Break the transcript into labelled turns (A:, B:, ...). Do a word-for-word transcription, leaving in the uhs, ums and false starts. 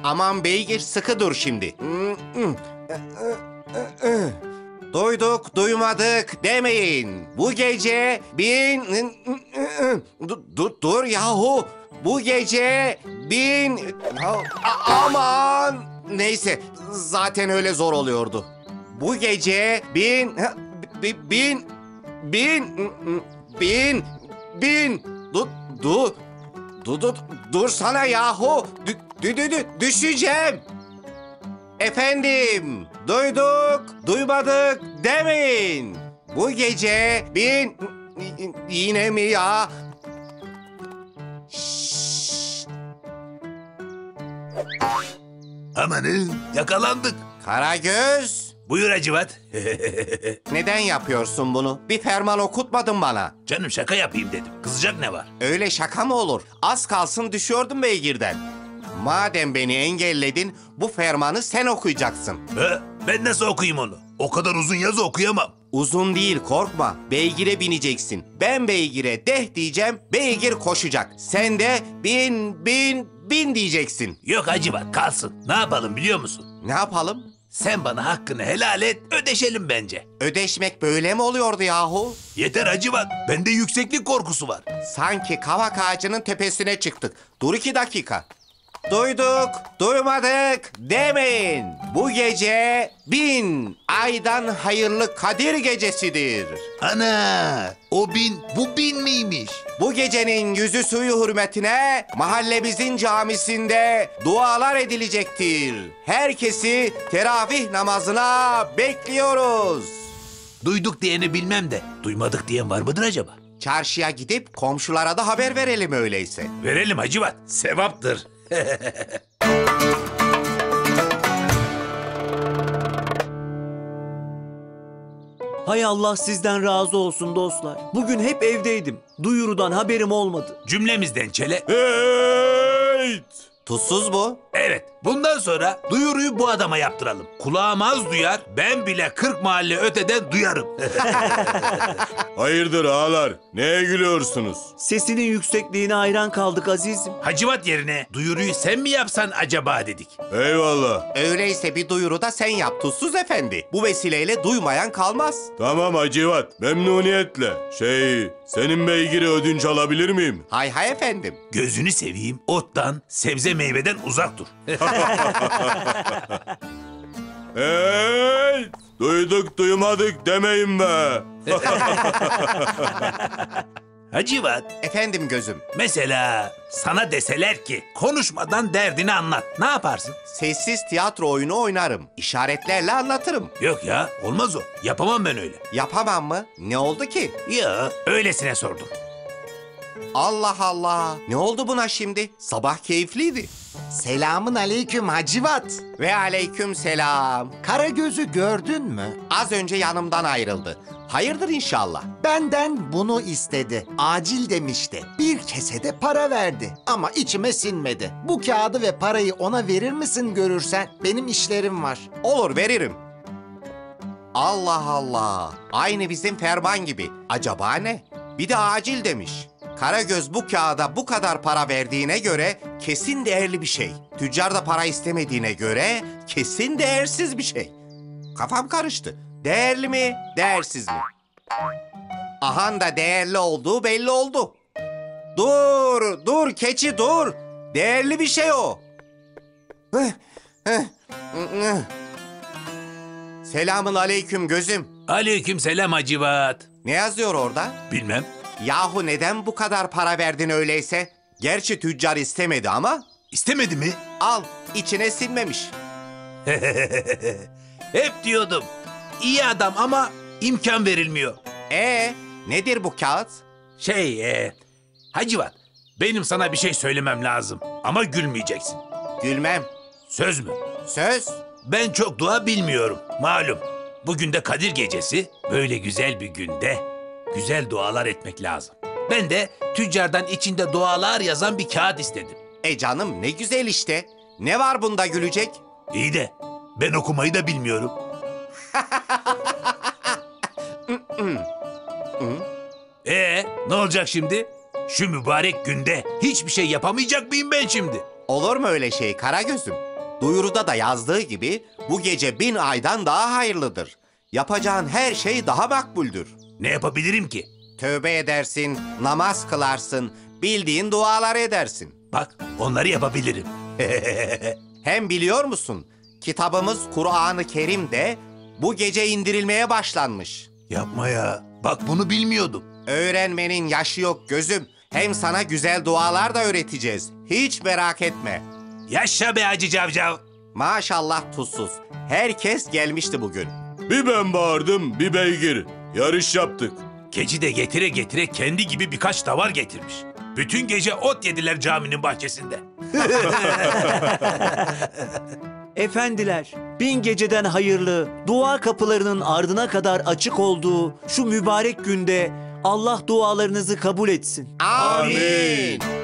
A: Aman beygir sıkı dur şimdi. Duyduk duymadık demeyin. Bu gece bin... Dur, dur, dur yahu. Bu gece bin... A- aman! Neyse zaten öyle zor oluyordu. Bu gece bin... Bin... Bin... Bin... Bin... bin dur, dur, dur, dur, dur sana yahu. Dü, dü, dü, düşeceğim. Efendim, duyduk, duymadık demeyin. Bu gece bin... Yine mi ya? Şşşt.
B: Amanın yakalandık.
A: Karagöz,
B: Buyur Hacivat.
A: neden yapıyorsun bunu? Bir ferman okutmadın bana.
B: Canım şaka yapayım dedim. Kızacak ne var?
A: Öyle şaka mı olur? Az kalsın düşüyordum beygirden. Madem beni engelledin, bu fermanı sen okuyacaksın.
B: He? Ben nasıl okuyayım onu? O kadar uzun yazı okuyamam.
A: Uzun değil, korkma. Beygire bineceksin. Ben beygire deh diyeceğim, beygir koşacak. Sen de bin, bin, bin diyeceksin.
B: Yok Hacivat kalsın. Ne yapalım biliyor musun?
A: Ne yapalım?
B: Sen bana hakkını helal et, ödeşelim bence.
A: Ödeşmek böyle mi oluyordu yahu?
B: Yeter Hacivat, bende yükseklik korkusu var.
A: Sanki kavak ağacının tepesine çıktık. Dur iki dakika. Duyduk, duymadık demeyin. Bu gece bin aydan hayırlı Kadir gecesidir.
B: Ana, o bin, bu bin miymiş?
A: Bu gecenin yüzü suyu hürmetine mahallemizin camisinde dualar edilecektir. Herkesi teravih namazına bekliyoruz.
B: Duyduk diyeni bilmem de, duymadık diyen var mıdır acaba?
A: Çarşıya gidip komşulara da haber verelim öyleyse.
B: Verelim Hacivat, sevaptır.
C: Hay Allah sizden razı olsun dostlar. Bugün hep evdeydim. Duyurudan haberim olmadı.
B: Cümlemizden çele.
A: Hey! Tuzsuz bu.
B: Evet, bundan sonra duyuruyu bu adama yaptıralım. Kulağım az duyar, ben bile kırk mahalle öteden duyarım.
D: Hayırdır ağalar? Neye gülüyorsunuz?
C: Sesinin yüksekliğine hayran kaldık azizim.
B: Hacivat yerine duyuruyu sen mi yapsan acaba dedik.
D: Eyvallah.
A: Öyleyse bir duyuru da sen yap Tuzsuz Efendi. Bu vesileyle duymayan kalmaz.
D: Tamam Hacivat, memnuniyetle. Şey, senin beygiri ödünç alabilir miyim?
A: Hay hay efendim.
B: Gözünü seveyim, ottan, sebze meyveden uzak dur.
D: Hey! Duyduk duymadık demeyin be.
B: Hacivat,
A: Efendim gözüm.
B: mesela sana deseler ki konuşmadan derdini anlat, ne yaparsın?
A: Sessiz tiyatro oyunu oynarım. İşaretlerle anlatırım.
B: Yok ya, olmaz o. Yapamam ben öyle.
A: Yapamam mı? Ne oldu ki?
B: Ya, öylesine sordum.
A: Allah Allah. Ne oldu buna şimdi? Sabah keyifliydi.
E: Selamın aleyküm Hacivat.
A: Ve aleyküm selam.
E: Karagöz'ü gördün mü?
A: Az önce yanımdan ayrıldı. Hayırdır inşallah.
E: Benden bunu istedi. Acil demişti. Bir kesede para verdi. Ama içime sinmedi. Bu kağıdı ve parayı ona verir misin görürsen? Benim işlerim var.
A: Olur veririm. Allah Allah. Aynı bizim ferman gibi. Acaba ne? Bir de acil demiş. Karagöz bu kağıda bu kadar para verdiğine göre kesin değerli bir şey. Tüccar da para istemediğine göre kesin değersiz bir şey. Kafam karıştı. Değerli mi, değersiz mi? Ahan da değerli olduğu belli oldu. Dur, dur keçi dur. Değerli bir şey o. Hıh, hıh, hıh. Selamun aleyküm gözüm.
B: Aleyküm selam Hacivat.
A: Ne yazıyor orada?
B: Bilmem.
A: Yahu neden bu kadar para verdin öyleyse? Gerçi tüccar istemedi ama
B: İstemedi mi?
A: al, içine sinmemiş.
B: Hep diyordum. İyi adam ama imkan verilmiyor.
A: Ee, nedir bu kağıt?
B: Şey, e, Hacivat, benim sana bir şey söylemem lazım. Ama gülmeyeceksin.
A: Gülmem.
B: Söz mü?
A: Söz.
B: Ben çok dua bilmiyorum, malum. Bugün de Kadir gecesi, böyle güzel bir günde güzel dualar etmek lazım. Ben de tüccardan içinde dualar yazan bir kağıt istedim.
A: E canım ne güzel işte. Ne var bunda gülecek?
B: İyi de ben okumayı da bilmiyorum. Ee, ne olacak şimdi? Şu mübarek günde hiçbir şey yapamayacak mıyım ben şimdi?
A: Olur mu öyle şey Karagöz'üm? Duyuruda da yazdığı gibi bu gece bin aydan daha hayırlıdır. Yapacağın her şey daha makbuldür.
B: Ne yapabilirim ki?
A: Tövbe edersin, namaz kılarsın, bildiğin dualar edersin.
B: Bak, onları yapabilirim.
A: Hem biliyor musun, kitabımız Kur'an-ı Kerim de bu gece indirilmeye başlanmış.
B: Yapma ya. Bak bunu bilmiyordum.
A: Öğrenmenin yaşı yok gözüm. Hem sana güzel dualar da öğreteceğiz. Hiç merak etme.
B: Yaşa be Hacı Cavcav.
A: Maşallah tuzsuz. Herkes gelmişti bugün.
D: Bir ben bağırdım, bir beygir. Yarış yaptık.
B: Keçi de getire getire kendi gibi birkaç davar getirmiş. Bütün gece ot yediler caminin bahçesinde.
C: Efendiler, bin geceden hayırlı, dua kapılarının ardına kadar açık olduğu şu mübarek günde Allah dualarınızı kabul etsin.
A: Amin.